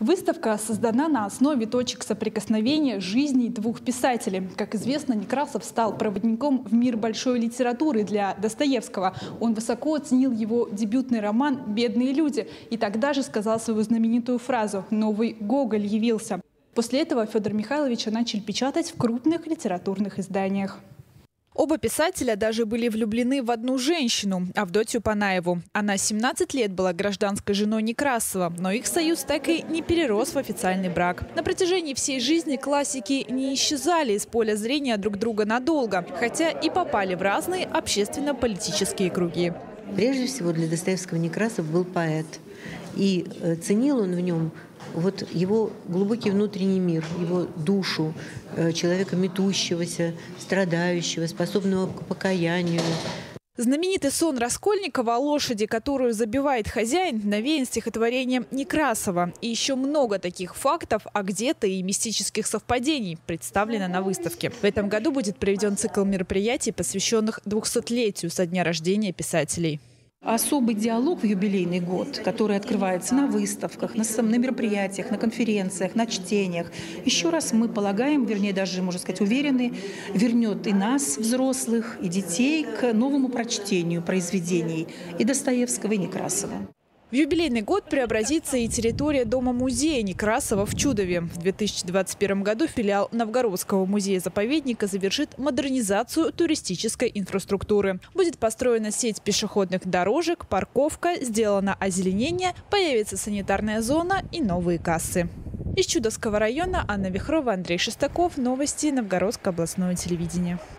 Выставка создана на основе точек соприкосновения жизней двух писателей. Как известно, Некрасов стал проводником в мир большой литературы для Достоевского. Он высоко оценил его дебютный роман «Бедные люди» и тогда же сказал свою знаменитую фразу «Новый Гоголь явился». После этого Федора Михайловича начали печатать в крупных литературных изданиях. Оба писателя даже были влюблены в одну женщину – Авдотью Панаеву. Она 17 лет была гражданской женой Некрасова, но их союз так и не перерос в официальный брак. На протяжении всей жизни классики не исчезали из поля зрения друг друга надолго, хотя и попали в разные общественно-политические круги. Прежде всего для Достоевского Некрасов был поэт. И ценил он в нем его глубокий внутренний мир, его душу, человека метущегося, страдающего, способного к покаянию. Знаменитый сон Раскольникова о лошади, которую забивает хозяин, навеян стихотворением Некрасова. И еще много таких фактов, а где-то и мистических совпадений представлено на выставке. В этом году будет проведен цикл мероприятий, посвященных 200-летию со дня рождения писателей. Особый диалог в юбилейный год, который открывается на выставках, на мероприятиях, на конференциях, на чтениях, еще раз мы полагаем, вернее даже, можно сказать, уверены, вернет и нас, взрослых, и детей, к новому прочтению произведений и Достоевского, и Некрасова. В юбилейный год преобразится и территория дома-музея Некрасова в Чудове. В 2021 году филиал Новгородского музея-заповедника завершит модернизацию туристической инфраструктуры. Будет построена сеть пешеходных дорожек, парковка, сделано озеленение, появится санитарная зона и новые кассы. Из Чудовского района Анна Вихрова, Андрей Шестаков. Новости Новгородского областного телевидения.